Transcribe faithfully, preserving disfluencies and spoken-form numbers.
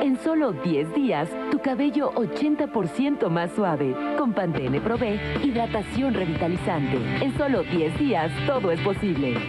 En solo diez días, tu cabello ochenta por ciento más suave. Con Pantene Pro V, hidratación revitalizante. En solo diez días, todo es posible.